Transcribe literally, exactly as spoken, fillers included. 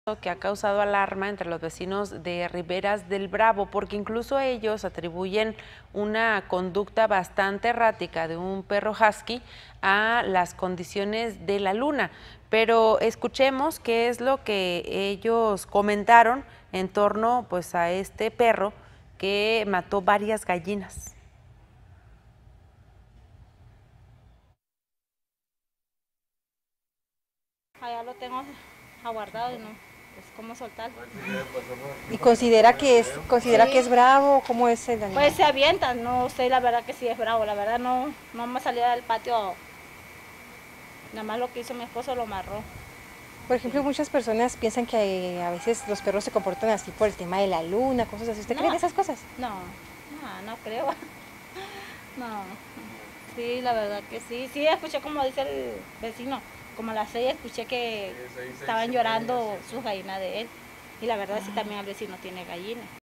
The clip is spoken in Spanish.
Que ha causado alarma entre los vecinos de Riberas del Bravo, porque incluso ellos atribuyen una conducta bastante errática de un perro husky a las condiciones de la luna. Pero escuchemos qué es lo que ellos comentaron en torno pues, a este perro que mató varias gallinas. Allá lo tengo aguardado y no, pues cómo soltar. ¿Y considera que es considera Sí. que es bravo? ¿Cómo es el animal? Pues se avienta, no sé la verdad que sí es bravo, la verdad no, no me salió del patio, nada más lo que hizo mi esposo lo amarró. Por ejemplo, muchas personas piensan que a veces los perros se comportan así por el tema de la luna, cosas así. ¿Usted No. cree en esas cosas? No, no, no creo. No, sí, la verdad que sí. Sí, escuché como dice el vecino, como a las seis escuché que estaban llorando sus gallinas de él. Y la verdad sí también el vecino tiene gallinas.